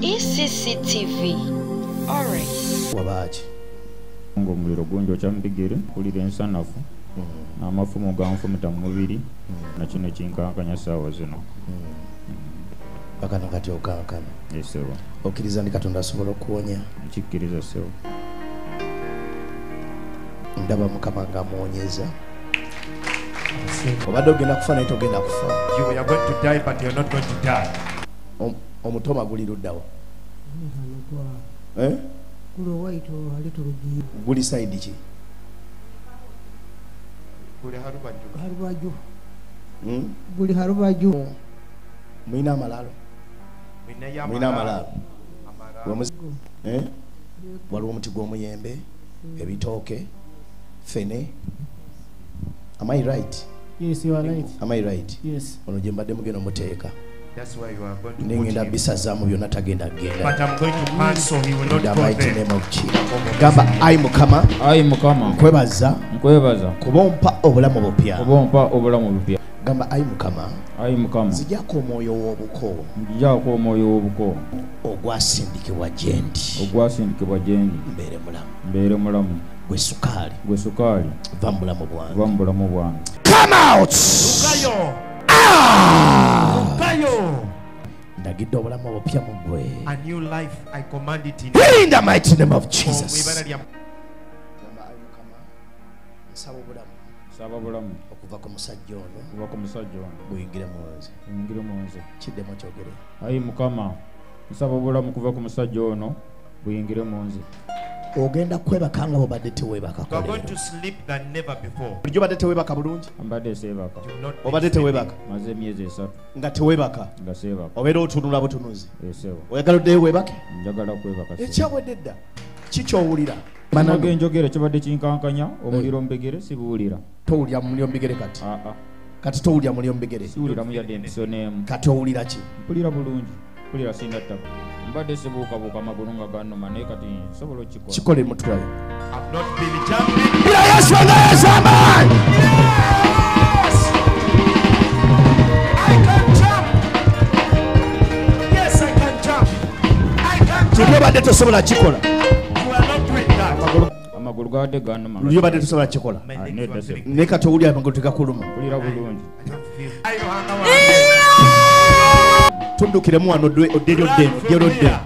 ECCTV. Alright. Wabachi. Ngo muliro gonjo chambigere kulira ensanafu. Amafumu ganfumita mu mubiri. Na kino kinkankanya sawa zino. Bakano kati okankana. Yesewa. Okiriza ndi Katonda asobola okuwonya. Nkikkiriza sewa. Ndaba Mukama ng'amuwonyeza. Obadde ogenda kufa naye togenda kufa. You are going to die but you're not going to die. Omutoma guli luddawa. Kulo waito alitulugi. Guli side ki? Guli harubaju. Guli harubaju. Mwina amalalo. Mwina amalalo. Waliwo omuti gw'omuyembe, ebitooke, fene. Am I right? Yes, you are right. Am I right? Yes. Ono gye mbadde mugenda muteeka. That's why you are going to Nengenda bisazaamu byonna tagenda genda. But I'm going to cancel, he will not The go mighty there. name of Jesus. Gamba ayi Mukama. Ayi Mukama. Nkwebaza. Kubompa obulamu bupya. Gamba ayi Mukama. Ayi Mukama. Nzijako omwoyo w'obuko. Ogwasindikibwa gyendi. Mbeere mulamu. Gwe sukaali. Va mu bulamu bwange. Come out! Ndagidde obulamu obupya mu ggwe. A new life, I command it in the mighty name of Jesus. Saba bulamu. Okuva ku musajja ono. Buyingire mu nze. Kiddemu kyogere. Ayi Mukama. Nsaba bulamu kuva ku musajja ono buyingire mu nze. Ogenda kwebakanga obadde teweebaka. You are going to sleep than never before. Bulijjo obadde teweebaka bulungi? Mbadde seebaka. Obadde teweebaka? Maze emyezi 3. Nga teweebaka? Nga seebaka. Obeera otunula butunuzi? Esewa. Oyagala oddeyo weebake? Njagala kwebaka. Ekyawedde dda. Kikyowulira? Manage njogera kibadde kinkankanya omuliro mbegere sibuwulira. Towulira muliro mbegere kati? Kati towulira muliro mbegere? Siwulira mu yadde empiso n'emu. Kati owulira ki? Mpulira bulungi. Mpulira sinda ttaka. Mbadde sibuukabuuka amagulu nga gannuma naye kati nsobola okukikola. Kikole mutulayo. I've not been jumping. Bila Yesu ng'ayesamba! Yes! I can jump! Yes, I can jump! I can jump! Tulyo badde tosobola kikola. You are not doing that. Amagulu gadde gannuma. Tulyo badde tosobola kikola. Ne kati owulira amagulu tegakuluma. Mpulira bulungi. Tundukiremu wano odderi.